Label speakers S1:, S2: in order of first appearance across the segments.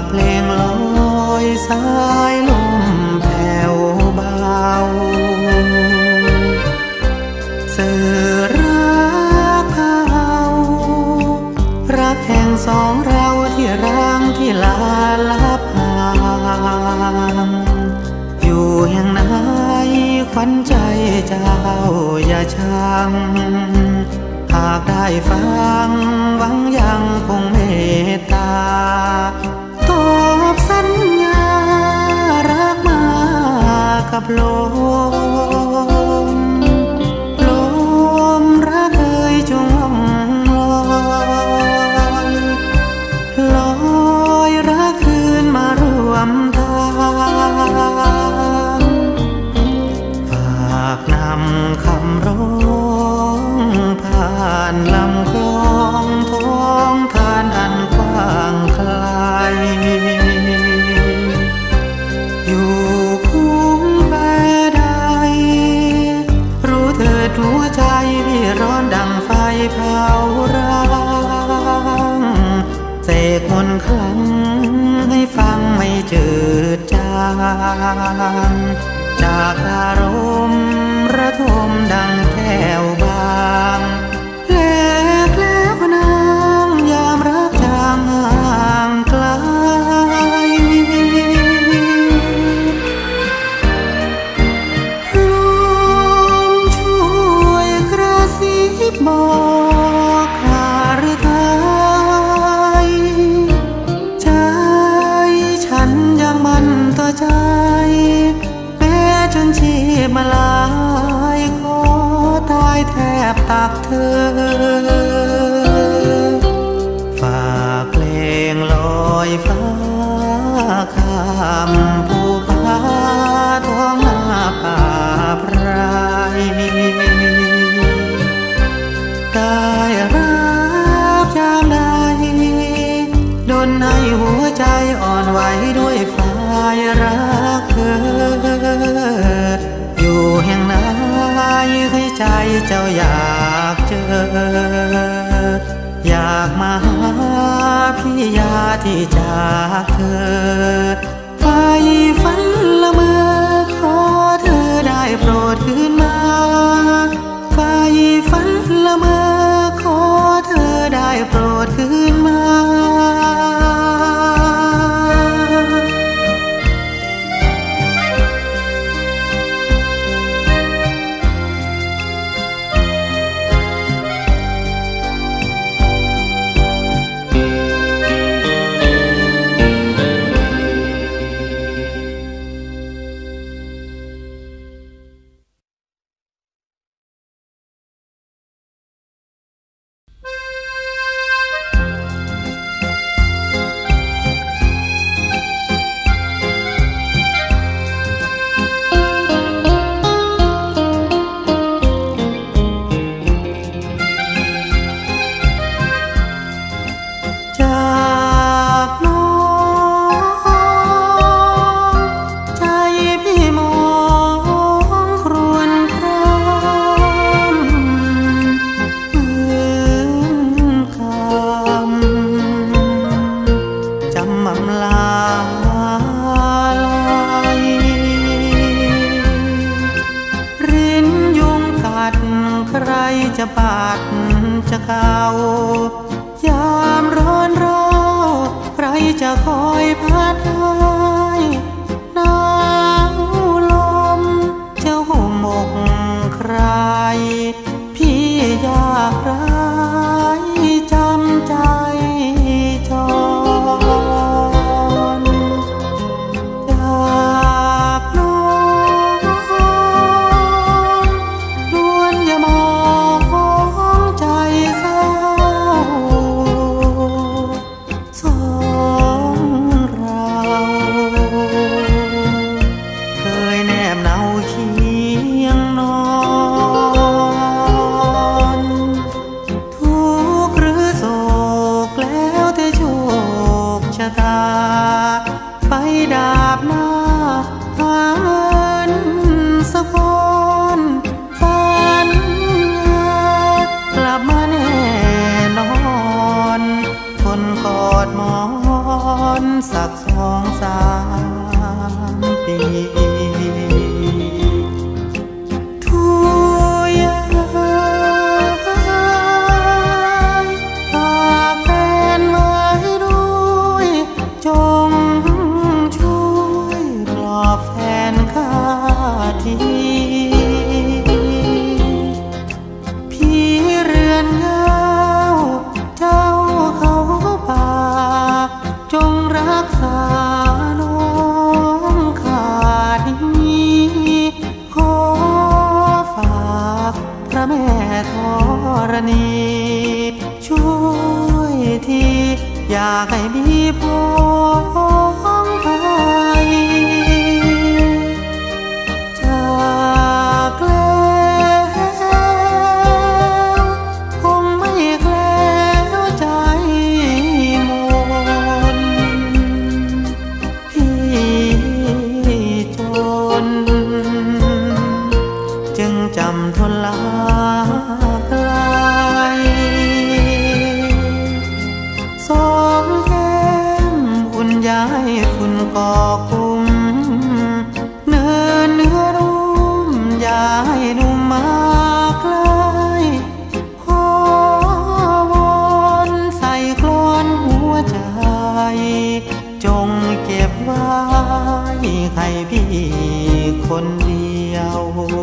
S1: ากเพลงลอยสายลมแผ่วเบาสื่อรักเขารักแห่งสองเราที่ร้างที่ลาลับห่างอยู่แห่งไหนขวัญใจเจ้าอย่าชังหากได้ฟังหวังยังคงเมตตาตอบสัญญารักมากับลมรักเอ่ยจงลอยรักคืนมารวมทางฝากนำคำร้องผ่านลำคลองท้องทานอันกว้างไกลอยู่คุ้มแม่ใดรู้เถิดหัวใจพี่ร้อนดังไฟเผาร้างเสกมนต์ครั้งให้ฟังไม่จืดจางจากอารมณ์ระทมดังแก้วบางแลกแล้วนางยามรักจางห่างไกลลมช่วยกระซิบบอกข้าหรือไทยใจฉันยังมั่นต่อใจแม้จนชีพมาลายขอตายแทบตักเธอฝากเพลงลอยฟ้าข้ามภูผาท้องนาป่าไพรได้รับยามใดดลให้หัวใจอ่อนไหวด้วยฝ่ายรักเธออยู่แห่งไหนให้ใจเจ้าอยากเจออยากมาหาพี่ยาที่จากเธอไฟฝันละเมอขอเธอได้โปรดคืนมาไฟฝันละเมอขอเธอได้โปรดคืนมาจะปาดจะเก่ายามร้อนร้อนใครจะคอยพัดให้หนาวลมจะห่มอกใครพี่อยากร้ายจำใจจรจากน้องล้วนอย่ามองใจเศร้าสองเราสัก2-3 ปีทุยฝากแฟนไว้ด้วยจงช่วยปลอบแฟนข้าทีพี่เรือนเงาเจ้าเขาป่าจงรักษาน้องข้านี้ขอฝากพระแม่ธรณีช่วยทีอยากให้มีพ้องภัยจากแล้วคงไม่แคล้วใจมนพี่จนจึงจำทนลาไกลสองแก้มอุ่นย้ายฝุ่นก่อกุ้มเนื้อรุ่มย้ายนุ่มมาใกล้ขอวอนใส่กลอนหัวใจจงเก็บไว้ให้พี่คนเดียว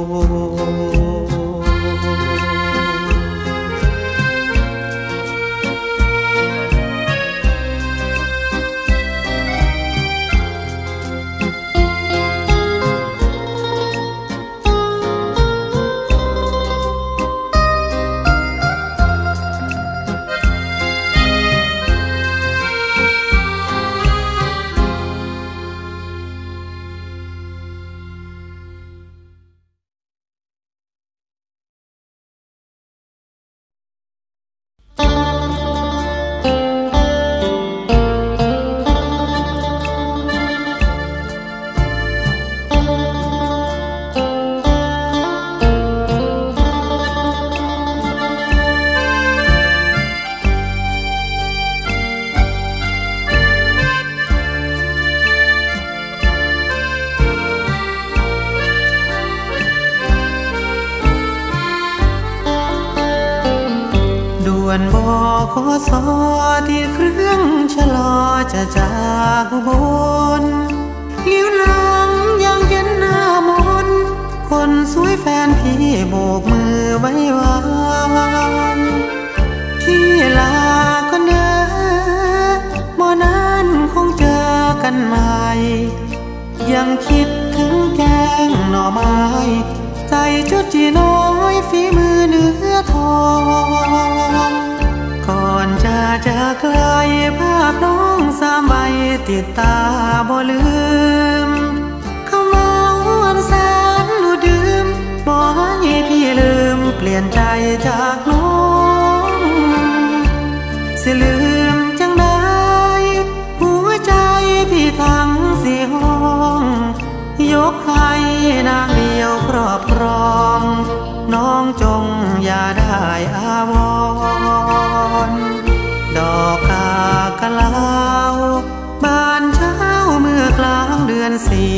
S1: บขสที่เครื่องชะลอจะจากอุบลลิ้วหลังยังเห็นหน้ามนคนสวยแฟนพี่โบกมือไว้วานที่ลาก็เด้อบ่นานคงเจอกันใหม่ยังคิดถึงแกงหน่อไม้ใจจุดจีน้อยฝีมือเนื้อทองก่อนจะไกลภาพน้อง3 ใบติดตาบ่ลืมคำว่าวันแสนดูดื่มบ่ให้พี่ลืมเปลี่ยนใจจากน้องสิลืมจังได้หัวใจพี่ทั้ง4 ห้องยกให้นางเดียวครอบครองน้องจงอย่าได้อาวรณ์ดอกกากะลาวบานเช้าเมื่อกลางเดือน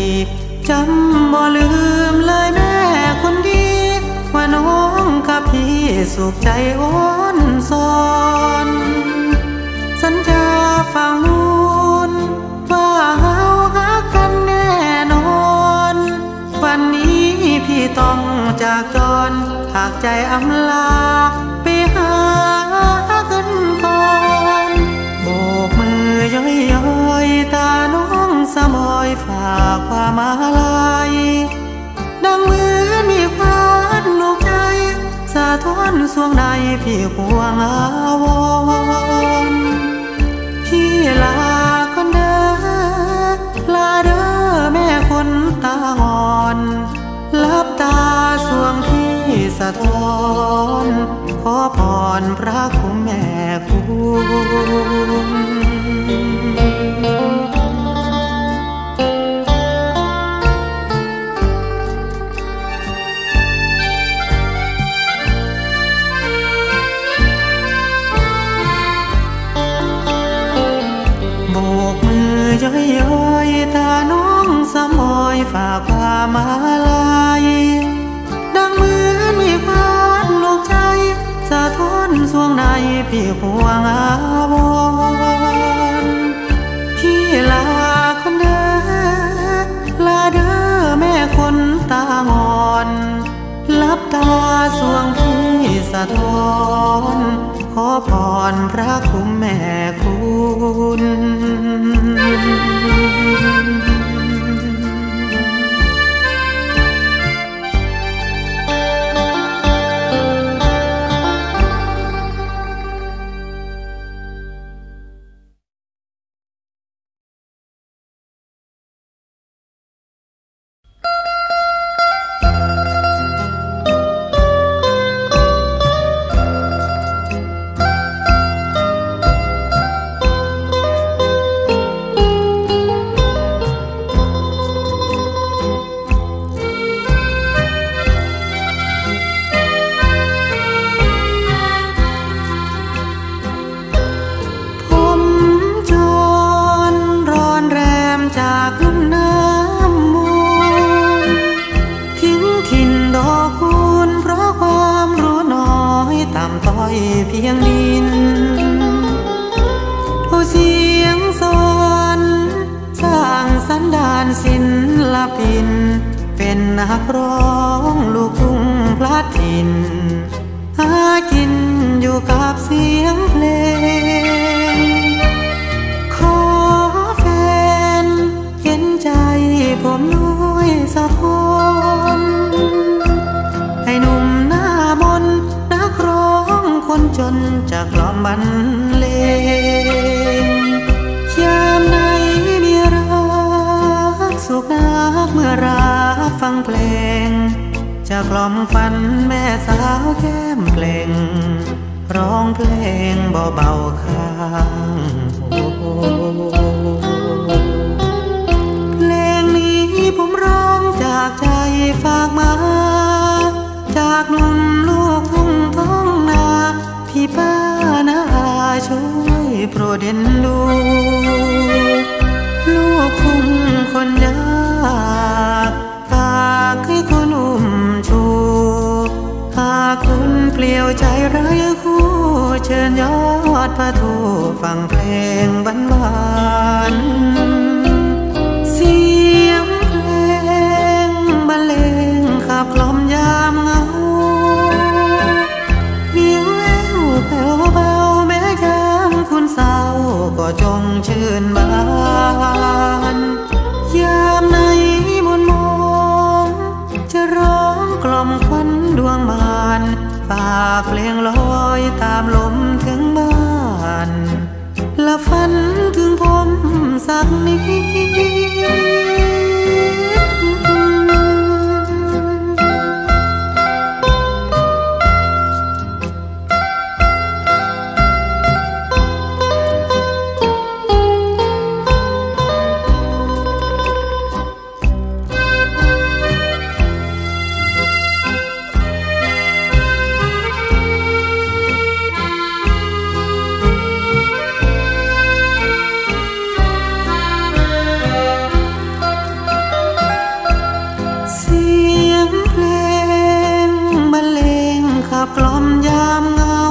S1: 4จำบ่ลืมเลยแม่คนดีว่าน้องกับพี่สุขใจอ้อนสอนสัญญาฟังมูลว่าเฮารักกันแน่นอนวันนี้พี่ต้องจากจรหากใจอำลาไปหากันก่อนโบกมือย้อยๆตาน้องสมอยฝากความอาลัยดังเหมือนมีควันลูกใจสะท้อนสวงในพี่ห่วงอาวรณ์พี่ลาคนเด้อลาเด้อแม่คนตางอนลับตาสวงที่สะท้อนขอพรพระคุณแม่คุณย้อยย้อยตาน้องสมอยฝากความมาลายดังเหมือนมีควันลูกใจสะท้อนสวงในพี่ห่วงอาวรพี่ลาคนเด้อลาเด้อแม่คนตางอนลับตาสวงพี่สะท้อนขอพรพระคุ้มแม่คุณเพียงดินโอ้เสียงสอนสร้างสันดานศิลปินเป็นนักร้องลูกทุ่งพลัดถิ่นหากินอยู่กับเสียงเพลงขอแฟนเห็นใจผมด้วยสักคนให้หนุ่มหน้ามนต์นักร้องคนจนจากกล่อมบรรเลงยามไหนมีรักสุขนักเมื่อรักฟังเพลงจะกล่อมฝันแม่สาวแก้มเปล่งร้องเพลงเบาๆข้างหูเพลงนี้ผมร้องจากใจฝากมาจากหนุ่มลูกทุ่งท้องนาพี่ป้าน้าอาช่วยโปรดเอ็นดูลูกทุ่งคนยากฝากให้คุณอุ้มชูหากคุณเปลี่ยวใจไร้คู่เชิญยอดพระทูฟังเพลงหวานๆเสียงเพลงบรรเลงขับกล่อมยามเหงาวิวแววแผ่วเบาแม้ยามคุณเศร้าก็จงชื่นบานยามไหนมนมองจะร้องกล่อมควันดวงมานฝากเพลงลอยตามลมถึงบ้านและฝันถึงผมสักนิดกล่อมยามเหงา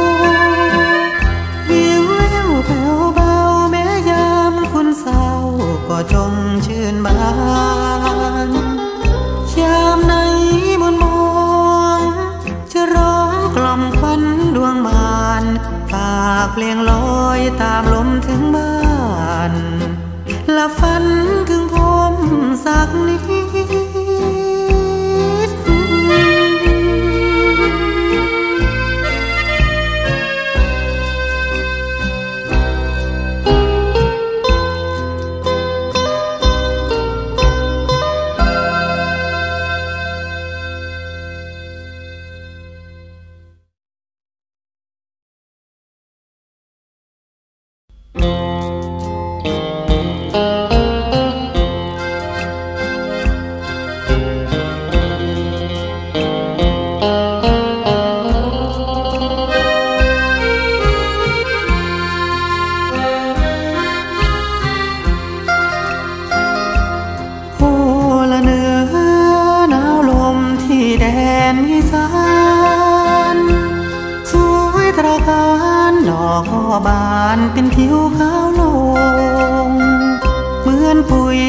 S1: วิวแววแผ่วเบาแม้ยามคุณเศร้าก็จงชื่นบานยามไหนมนมองจะร้องกล่อมควันดวงมานฝากเพลงลอยตามลมถึงบ้านและฝันถึงผมสักนิด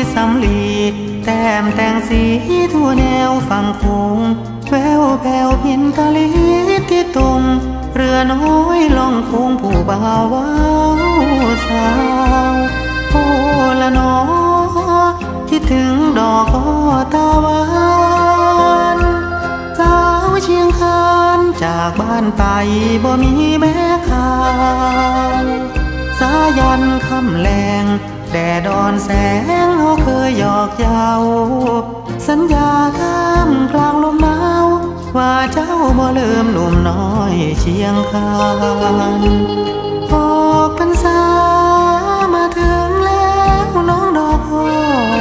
S1: สำลีแต้มแต่งสีทั่วแนวฝั่งโขงแววแผ่วพินทะเลที่ตรงเรือน้อยล่องโค้งผู้บ่าวว้าวสาวโอ้ละน้อคิดถึงดอกอ้อตาหวานสาวเชียงคานจากบ้านไปบ่มีแม่ข่าวสายันคำแรงแดดอ่อนแสงเขาเคยหยอกเย้าสัญญาท่ามกลางลมหนาวว่าเจ้าบ่ลืมหนุ่มน้อยเชียงคานออกพรรษามาถึงแล้วน้องดอกอ้อ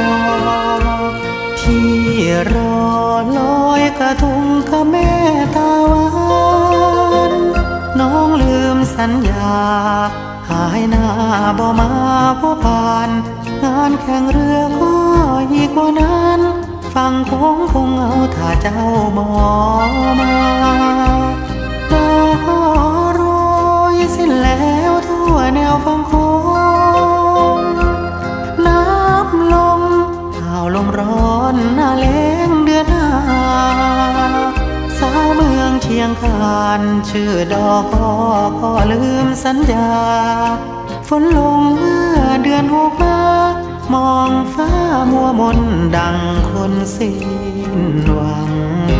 S1: พี่รอลอยกระทงกับแม่ตาหวานน้องลืมสัญญาหายหน้าบ่มาบ่ผ่านงานแข่งเรือก็อีกว่านั้นฟังคงเอาถ้าเจ้าบ่มาดอกโรยสิ้นแล้วทั่วแนวฟังโค้งน้ำลงข่าวลมร้อนหน้าแล้งเดือนห้าสาวเมืองเชียงคานชื่อดอกอ้อก็ลืมสัญญาฝนลงเมื่อเดือนหกมามองฟ้ามัวมนดังคนสิ้นหวัง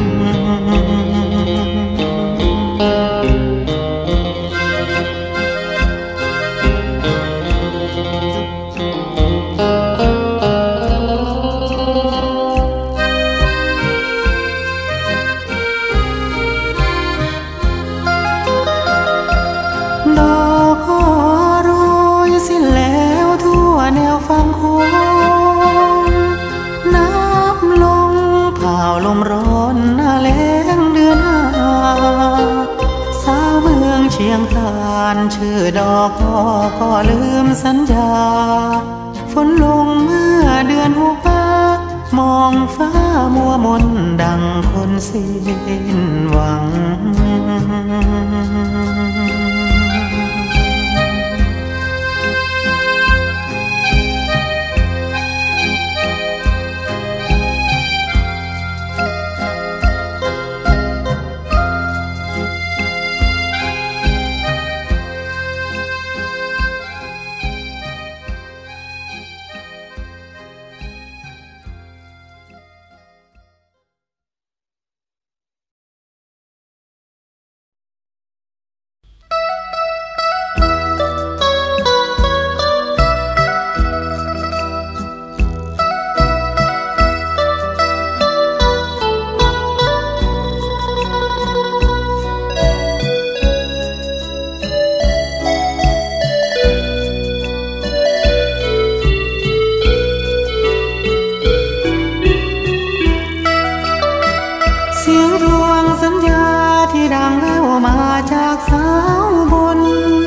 S1: ดอกอ้อโรยสิ้นแล้วทั่วแนวฟังโค้งน้ำลงผ่าวลมร้อนหน้าแล้งเดือนห้าสาวเมืองเชียงคานชื่อดอกอ้อก็ลืมสัญญาฝนลงเมื่อเดือนหกมามองฟ้ามัวมนดังคนสิ้นหวังจากสาวบน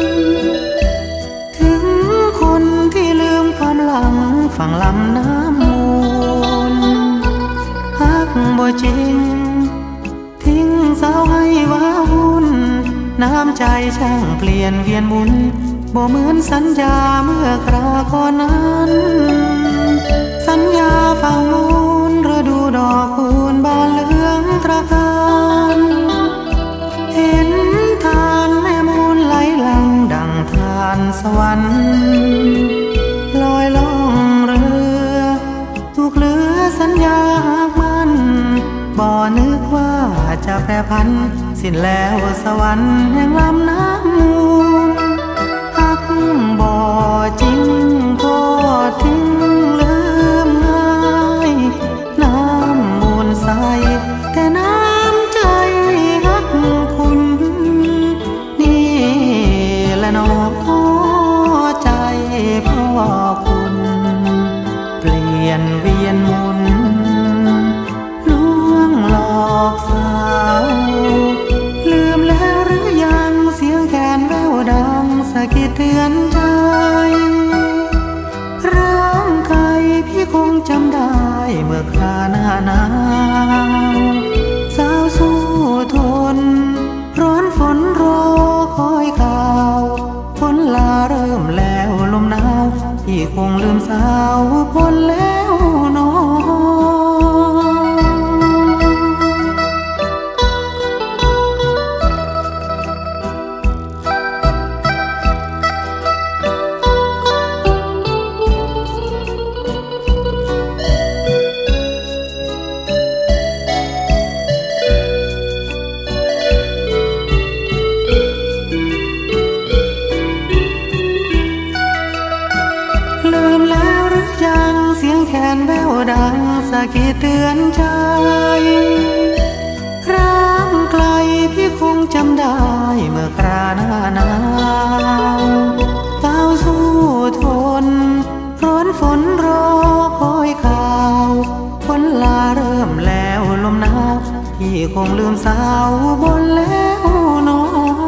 S1: ถึงคนที่ลืมความหลังฝั่งลำน้ำมูลฮักบ่จริงทิ้งสาวให้ว้าวุ่นน้ำใจช่างเปลี่ยนเวียนหมุนบ่เหมือนสัญญาเมื่อคราก่อนนั้นสัญญาฝั่งมูลฤดูดอกคูณบานเหลืองตระการเห็นทานแม่มูลไหลหลังดังทานสวรรค์ลอยล่องเรือถูกเหลือสัญญาหากมันบ่นึกว่าจะแปรพันสิ้นแล้วสวรรค์แห่งลำน้ำมูลหักบ่จริงก็ทิ้งลืมง่ายน้ำมูลใสแต่น้ำใจหักคุณนี่แหละน้องใจพ่อคุณเปลี่ยนเวียนหมุนลวงหลอกสาวลืมแล้วหรือยังเสียงแคนแววดังสะกิดเตือนใจร่างกายพี่คงจำได้เมื่อคราหน้าหนาวสาวสู้ทนร้อนฝนรอคอยข่าวฝนลาเริ่มแล้วลมหนาวพี่คงลืมสาวพ้นแล้วนอแววดังสะกิดเตือนใจร่างไกลพี่คงจำได้เมื่อคราหน้าหนาวก้าวสู้ทนร้อนฝนรอคอยข่าวฝนลาเริ่มแล้วลมหนาวพี่คงลืมสาวบนแล้วนอ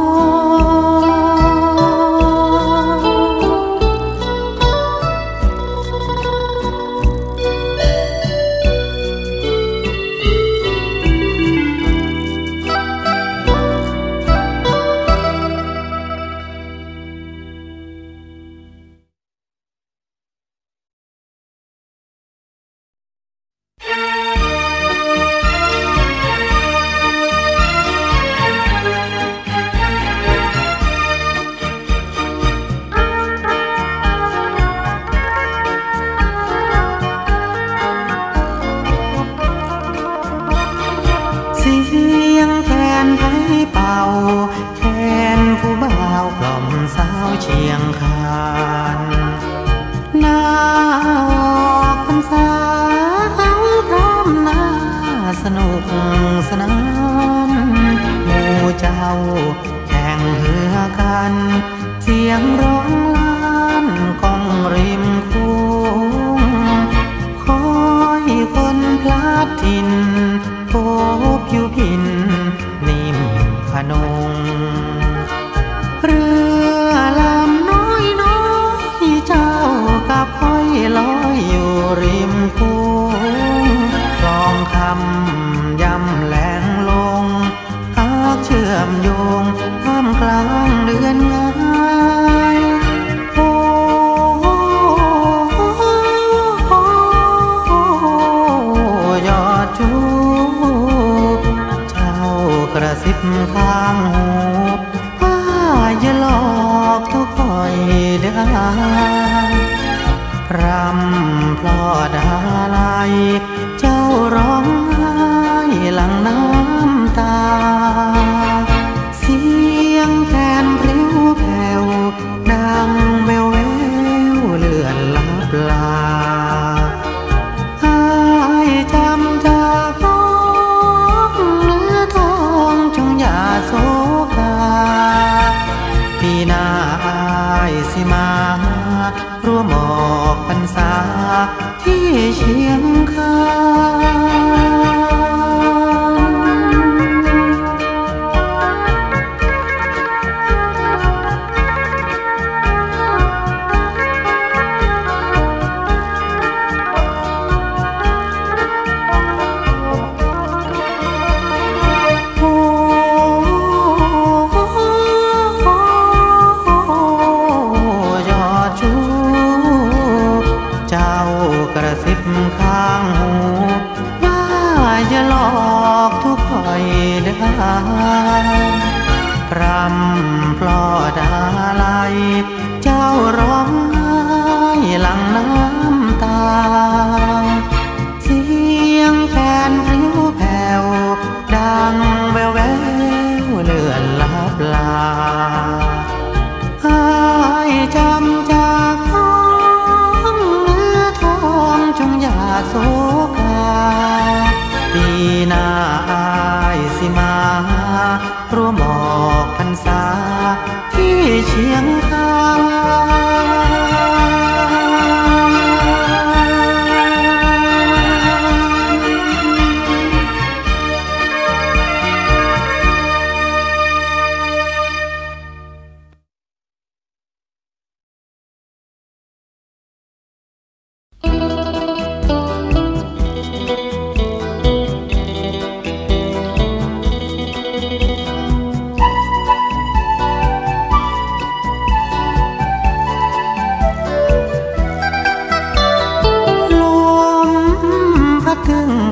S1: แคนผู้บ่าวกล่อมสาวเชียงคานหน้าออกพรรษาเขาพร้อมหน้าสนุกสนานหมู่เจ้าแข่งเหือกันเสียงร้องล้านก้องริมคุ้งคอยคนพลัดถิ่นพบอยู่พินนิ่มพนงเรือลำน้อยน้อยเจ้ากับห้อยลอยอยู่ริมคุ้งคลองคำย่ำแหลงลงหากเชื่อมโยงท่ามกลางเดือนงายโอ้ยอดจูเจ้ากระซิบข้างหูว่าอย่าหลอกทุกคอยเด้อพรำพลอดอะไรเจ้าร้องไห้หลั่งน้ำตาเสียงแคนพริ้วแผ่วดังแววแววเลื่อนลับลาให้จำจากน้องเนื้อทองจงอย่าโศกาปีหน้าอายสิมาร่วมออกพรรษาที่เชียงคากระซิบข้างหูว่าอย่าหลอกทุกคอยเด้อพรำพลอดอะไรเจ้าร้องไห้หลั่งน้ำตาเสียงแคนพริ้วแผ่วดังแววแววเลื่อนลับลาให้จำจากน้องเนื้อทองจงอย่าโศกาปีหน้าอายสิมาร่วมออกพรรษาที่เชียงคาน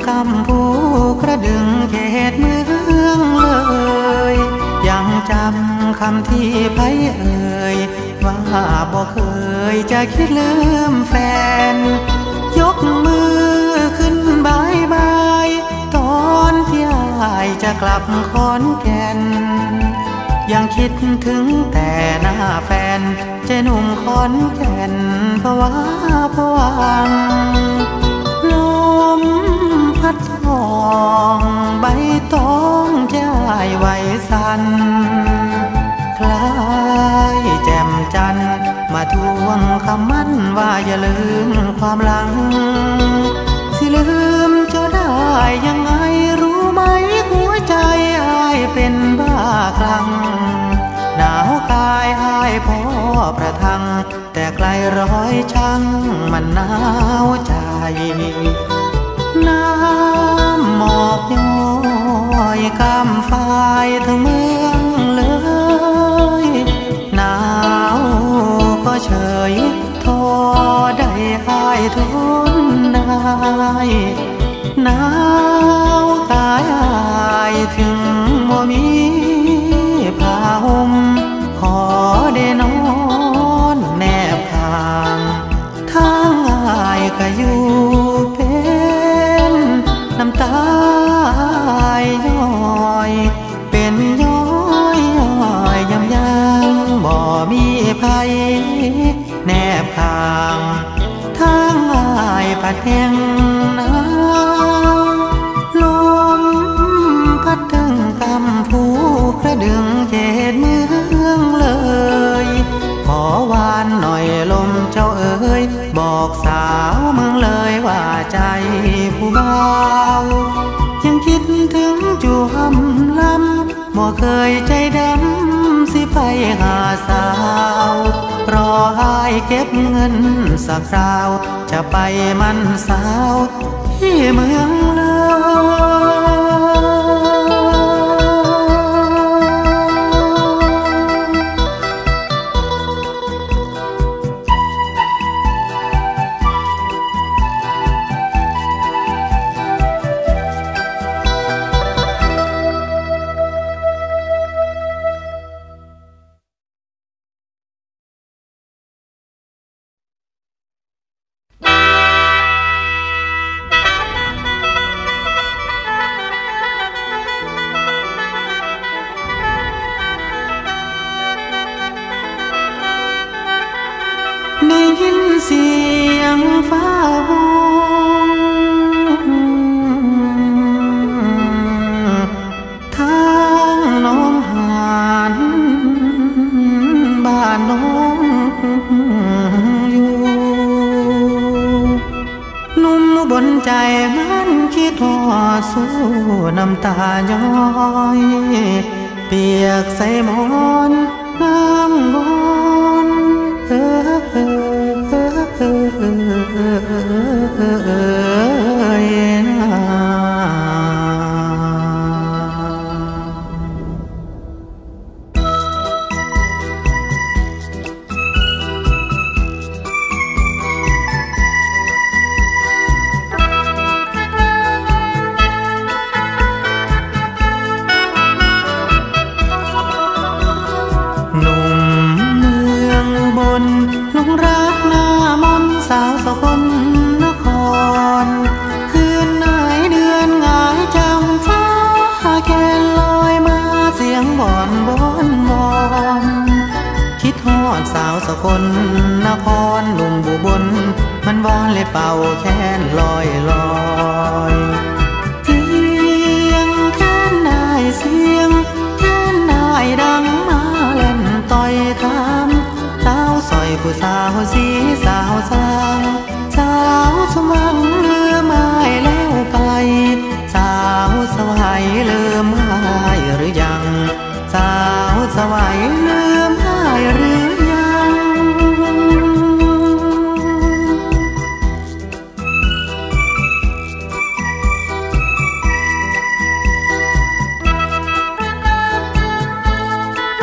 S1: กำพูกระดึงเขตเมืองเลยยังจำคำที่ไผเอ่ยว่าบ่เคยจะคิดลืมแฟนยกมือขึ้นบายบายตอนที่อายจะกลับขอนแก่นยังคิดถึงแต่หน้าแฟนใจหนุ่มขอนแก่นภาวะผวังลมพัดทองใบตองใจไหวสั่นคล้ายแจ่มจันทร์มาทวงคำมั่นว่าอย่าลืมความหลังสิลืมเจ้าได้ยังไงรู้ไหมหัวใจอ้ายเป็นบ้าคลั่งหนาวกายอ้ายพอประทังแต่ไกลร้อยช่างมันหนาวใจน้ำหมอกย้อยกำฝายทั้งเมืองเลยหนาวก็เฉยทอได้อ้ายทนได้หนาวกายอ้ายถึงบ่มีผ้าห่มขอได้นอนแนบข้างทางอ้ายก็อยู่เป็นน้ำตาย้อยเป็นย้อยยำยังบ่มีภัยแนบข้างทางอ้ายพัดแห้งหนาวลมพัดถึงกำพูกระดึงเขตเมืองเลยขอวานหน่อยลมเจ้าเอ๋ยบอกสาวเมืองเลยว่าใจผู้เบายังคิดถึงจูหำลำบ่เคยใจดำสิไปหาสาวรอให้เก็บเงินสักคราวจะไปมันสาวที่เมืองเลยได้ยินเสียงฟ้าห้องทางน้องหานบ้านน้องอยู่นุ่มบนใจมันคิดทอดสู้น้ำตาย้อยเปียกใส่หมอนน้ำบนหนุ่มเมืองบนหลงรักหน้ามนสาวสกลนครคืนไหนเดือนหงายจังฟ้าแค่ลอยมาเสียงบ่อนบ่อนบ่อนคิดฮอดสาวสกลนครหนุ่มบุบลมันวอนเลยเป่าแค้นลอยลอยเสียงแค้นนายเสียงแค้นนายดังมาเล่นต่อยถามสาวซอยผู้สาวสีสาวสางสาวสมังลืมหายแล้วไปสาวสวัยลืมหายหรือยังสาวสวัยลืมหายหรือยัง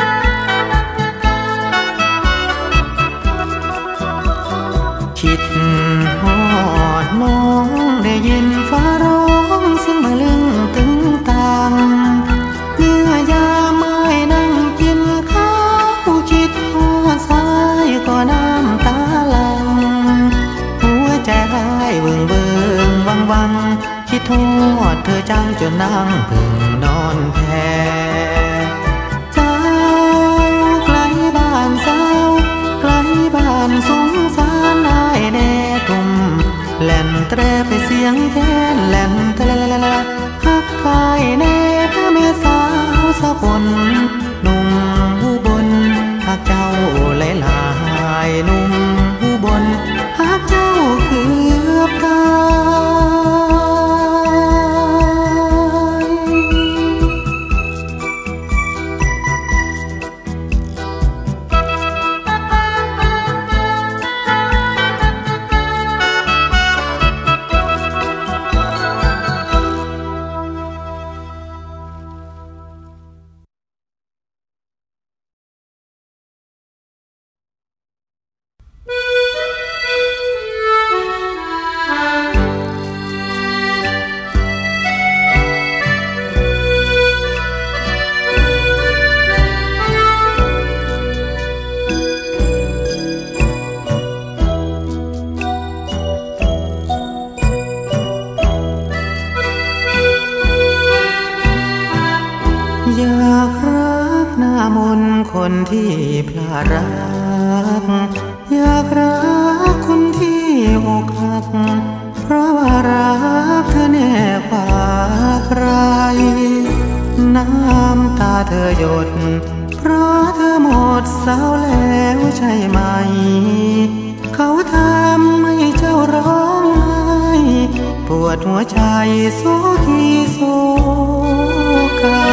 S1: คิดเบิ่งเบิ่งวังวังคิดทอดเธอจังจนนั่งพึ่งนอนแพ้เจ้าไกลบ้านเจ้าไกลบ้านสงสารนายแน่ทุ่มแล่นแตรไปเสียงแค้นแล่นแตรฮักกายแน่พระแม่สาวสะพนหนุ่มผู้บนฮักเจ้าหลายๆหนุ่มผู้บนฮักเจ้าคือพระอยากรักหน้ามนคนที่พลาดรักอยากรักคนที่อกหักเพราะว่ารักเธอแน่กว่าใครน้ำตาเธอหยดเพราะเธอหมดเศร้าแล้วใช่ไหมเขาทำให้เจ้าร้องไห้ปวดหัวใจโศกีโศกา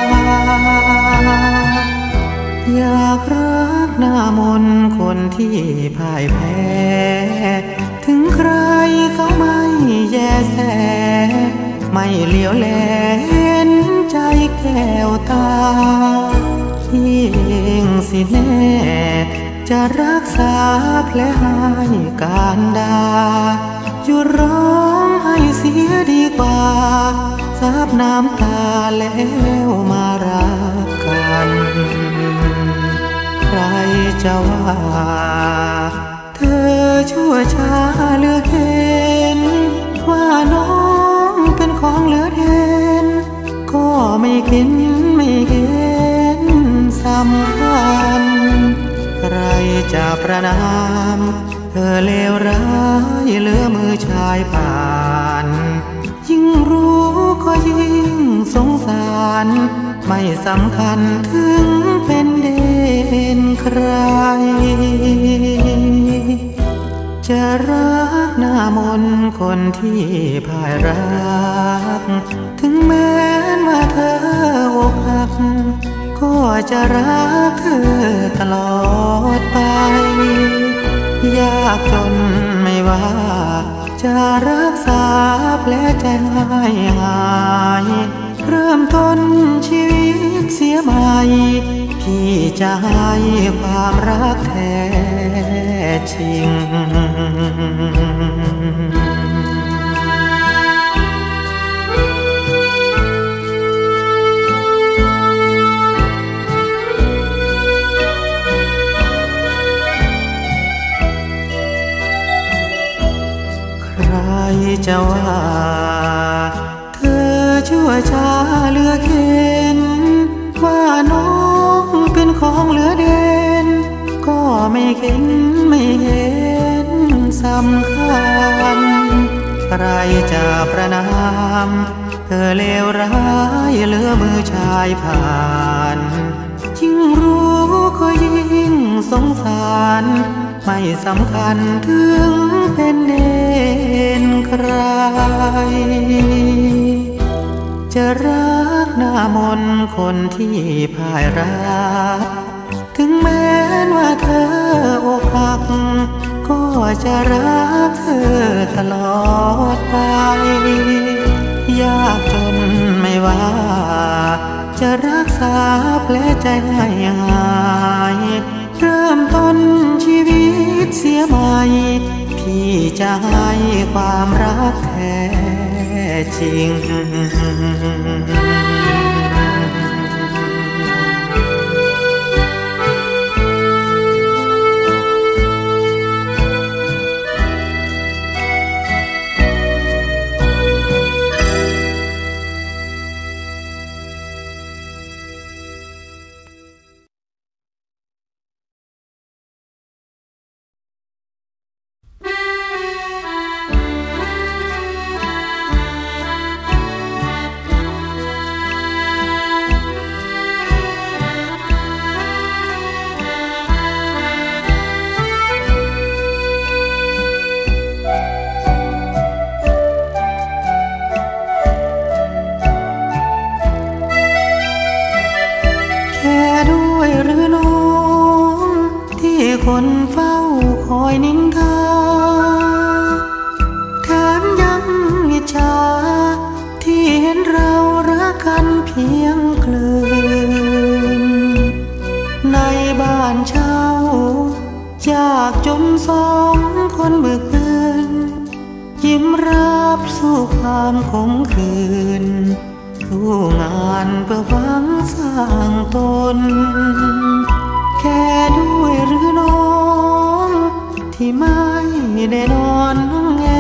S1: อยากรักหน้ามนคนที่พ่ายแพ้ถึงใครเขาไม่แยแสไม่เหลียวแลเห็นใจแก้วตายิ่งสิแน่จะรักษาแผลให้การดาหยุดร้องให้เสียดีกว่าซับน้ำตาแล้วมารักกันใครจะว่าเธอชั่วช้าเหลือเกินว่าน้องเป็นของเหลือเด่นก็ไม่คิดไม่เห็นสำคัญใครจะประนามเธอเลวร้ายเหลือมือชายผ่านยิ่งรู้ก็ยิ่งสงสารไม่สำคัญถึงเป็นเด่นใครจะรักหน้ามนคนที่พ่ายรักถึงแม้ว่าเธออกหักก็จะรักเธอตลอดไปยากจนไม่ว่าจะรักษาแผลใจให้หายเริ่มต้นชีวิตเสียใหม่พี่จะให้ความรักแท้จริงใครจะว่าเธอชั่วช้าเหลือเกินว่าน้องเป็นของเหลือเด่นก็ไม่เห็นไม่เห็นสำคัญใครจะประนามเธอเลวร้ายเหลือมือชายผ่านยิ่งรู้ก็ยิ่งสงสารไม่สำคัญถึงเป็นเด่นใครจะรักหน้ามนคนที่พ่ายรักถึงแม้ว่าเธออกหักก็จะรักเธอตลอดไปยากจนไม่ว่าจะรักษาแผลใจให้หายเริ่มต้นชีวิตเสียใหม่พี่จะให้ความรักแท้จริง
S2: ค
S1: สองคนเมื่อคืนยิ้มรับสู้ความขมขื่นสู้งานเพื่อหวังสร้างตนแค่ด้วยหรือน้องที่ไม่ได้นอนน้องแง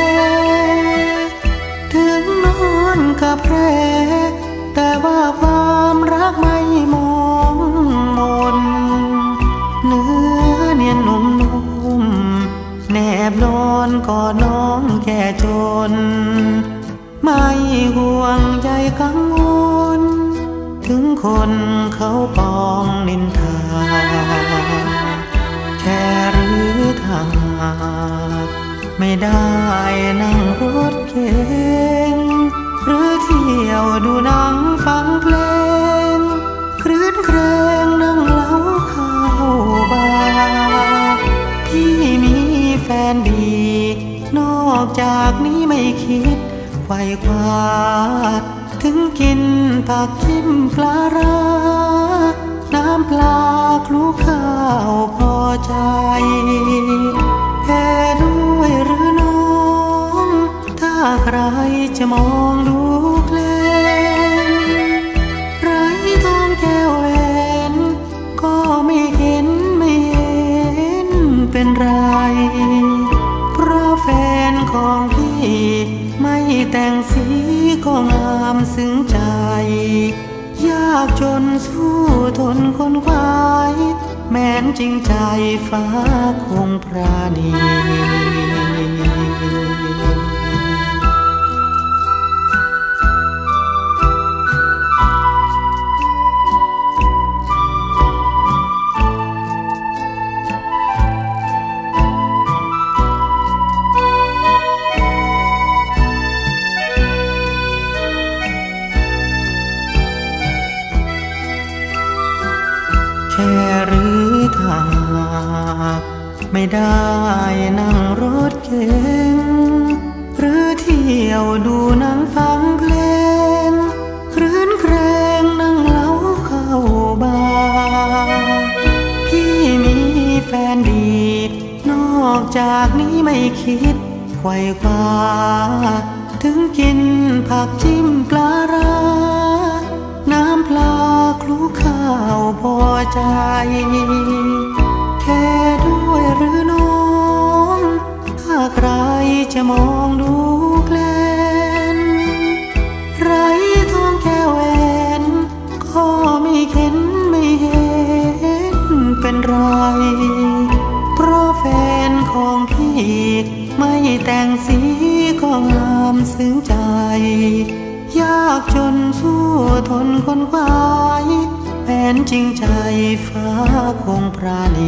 S1: ถึงนอนกับแผลแต่ว่าความรักไม่มองมนเนื้อเนียนนุ่มๆแนบนอนกอดน้องแค่จนไม่ห่วงใยกังวลถึงคนเขาปองนินทาแค่หรือทางไม่ได้นั่งรถเก๋งหรือเที่ยวดูหนังฟังเพลงครื้นเครงนั่งเล้าเข้าบาร์ที่มีแฟนดีนอกจากนี้ไม่คิดไขว่คว้าถึงกินผักจิ้มปลาร้าน้ำปลาคลุกข้าวพอใจแค่ด้วยหรือน้องถ้าใครจะมองดูแคลนไรทองแก้วแหวนก็ไม่เห็นไม่เห็นเป็นไรเพราะแฟนของพี่ไม่แต่งสีก็งามซึ้งใจยากจนสู้ทนคนควายแม้นจริงใจฟ้าคงปราณีแค่หรือทางไม่ได้นั่งรถเก๋งหรือเที่ยวดูหนังฟังเพลงครื้นเครงนั่งเล้าเข้าบาร์พี่มีแฟนดีนอกจากนี้ไม่คิดไขว่คว้าถึงกินผักจิ้มปลาร้าน้ำปลาคลุกข้าวพอใจแค่ด้วยหรือน้องถ้าใครจะมองดูแคลนไรทองแก้วแหวนก็ไม่เห็นไม่เห็นเป็นไรเพราะแฟนของพี่ไม่แต่งสีก็งามซึ้งใจยากจนสู้ทนคนควายแผนจริงใจฟ้าคงปราณี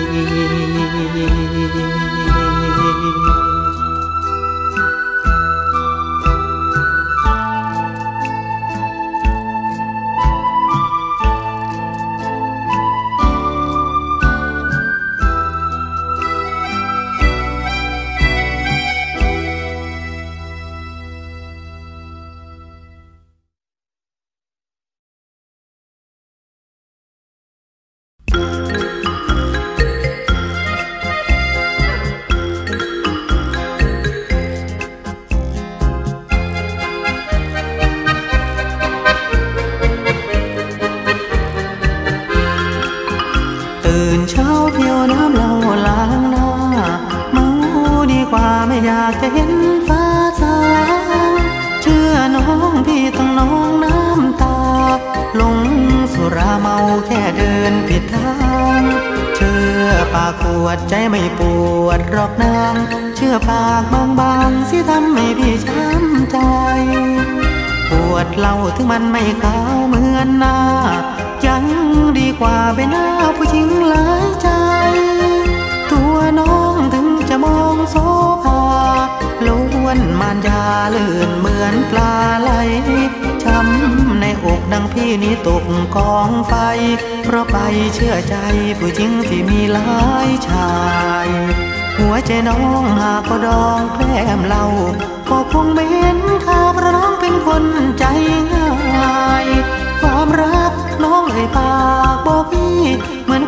S1: เที่ยวน้ำเราล้างหน้าเมาดีกว่าไม่อยากจะเห็นฟ้าสางเชื่อน้องพี่ต้องน้องน้ำตาหลงสุราเมาแค่เดินผิดทางเชื่อปากปวดใจไม่ปวดหรอกนางเชื่อปากบางๆสิทำให้พี่ช้ำใจปวดเล่าถึงมันไม่ขาวเหมือนหน้ายังดีกว่าไปหน้าผู้หญิงหลายใจตัวน้องถึงจะมองโสภาล้วนมารยาลื่นเหมือนปลาไหลช้ำในอกดังพี่นี้ตกกองไฟเพราะไปเชื่อใจผู้หญิงที่มีหลายชายหัวใจน้องหากก็ดองแกล้มเราก็คงไม่เห็นค่าเพราะน้องเป็นคนใจง่ายความรักน้องเอ่ยปากบอกพี่เหมือนค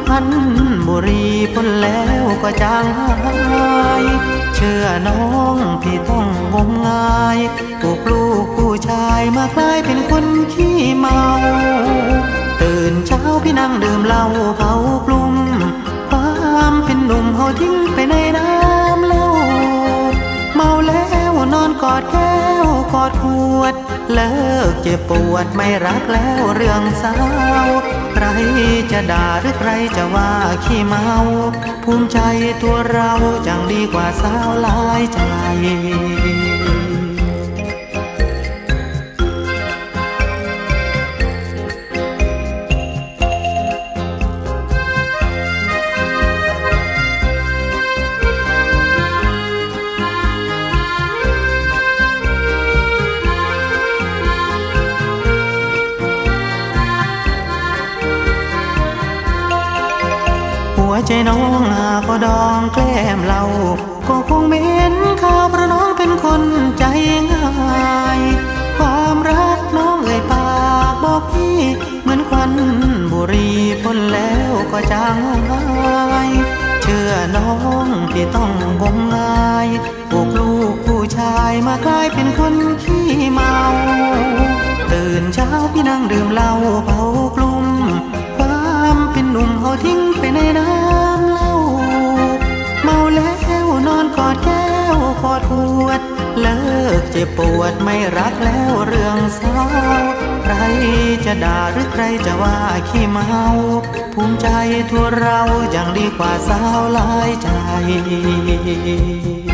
S1: พันบุรีพ้นแล้วก็จางหายเชื่อน้องพี่ต้องงมงายปลูกลูกผู้ชายมากลายเป็นคนขี้เมาตื่นเช้าพี่นั่งดื่มเหล้าเผากลุ่มความเป็นหนุ่มเขาทิ้งไปในน้ำเหล้าเมาแล้วนอนกอดแก้วกอดขวดเลิกเจ็บปวดไม่รักแล้วเรื่องสาวใครจะด่าหรือใครจะว่าขี้เมาภูมิใจตัวเราจังดีกว่าสาวหลายใจหัวใจน้องหากก็ดองแกล้มเราก็คงไม่เห็นข่าวเพราะน้องเป็นคนใจง่ายความรักน้องเอ่ยปากบอกพี่เหมือนควันบุหรี่พ้นแล้วก็จางหายเชื่อน้องพี่ต้องงมงายปลูกลูกผู้ชายมากลายเป็นคนขี้เมาตื่นเช้าพี่นั่งดื่มเหล้าเผากลุ่มความเป็นหนุ่มเขาทิ้งไปในน้ำเหล้าเมาแล้วนอนกอดแก้วกอดขวดเลิกเจ็บปวดไม่รักแล้วเรื่องสาวใครจะด่าหรือใครจะว่าขี้เมาภูมิใจทั่วเราอย่างดีกว่าสาวหลายใจ